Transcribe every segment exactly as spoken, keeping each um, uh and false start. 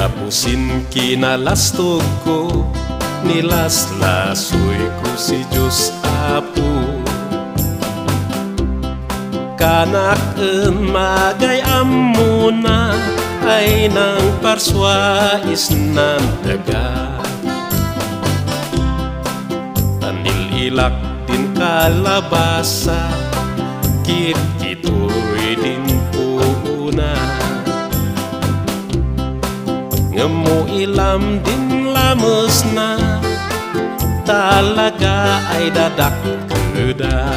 Pusin kinalastog ko, nilaslasoy ko si Diyos Apo. Kanak-en magayam mo na ay nang parswais ng daga. Tanililak din kalabasa, kit-kitoy din puuna. Ngemo ilam din lames na, talaga ay dadak keda.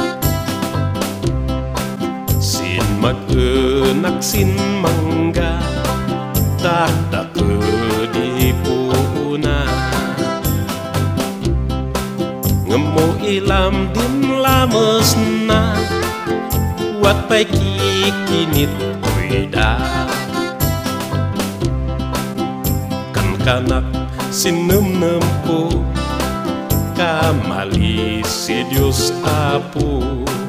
Sin mag-enak sin mangga, dadak di puna. Ngemo ilam din lames na, wat pa'y kikinit kuida. Kanak sinum-num ko, kamali si Diyos Apo.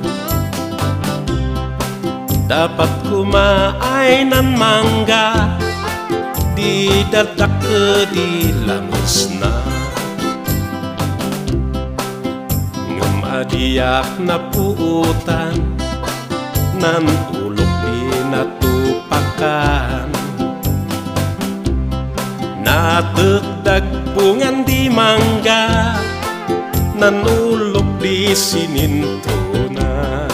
Dapat kumaay ng mangga, di dadak ke di lamus na. Ngumadiak na puutan, nan ulok di natupakan. Nategdag bungan di mangga, nanulog di sinintuna.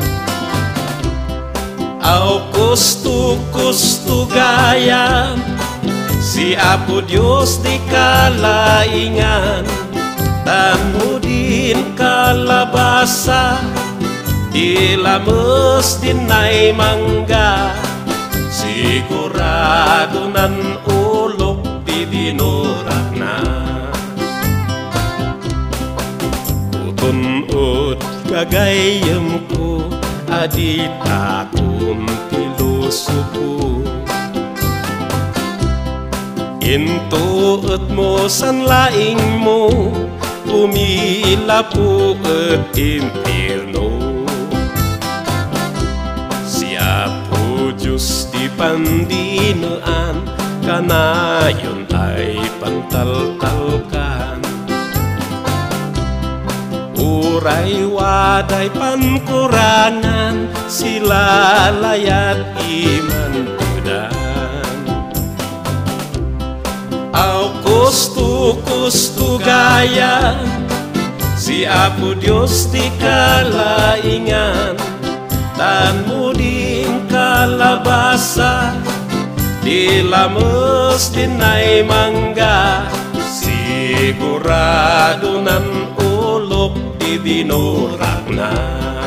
Au kustu-kustu gaya, si Apo Diyos di kalaingan. Tanudin kalabasa, di lames din ay mangga. Sigurado nan ulok dinorak na. Tutunod kagayam ko, adita kong pilosopo. Intuot mo san laing mo, umila po at impirno. Siya po Diyos di pandinaan, kanayon ay pantaltalkan. Uray waday pankurangan, sila layat iman kudan. Au kustu-kustu gaya, si Apo Diyos di kalaingan. Tanmudin kalabasa, di lames din ay mangga. Sigurado nan ulok di dinorak na.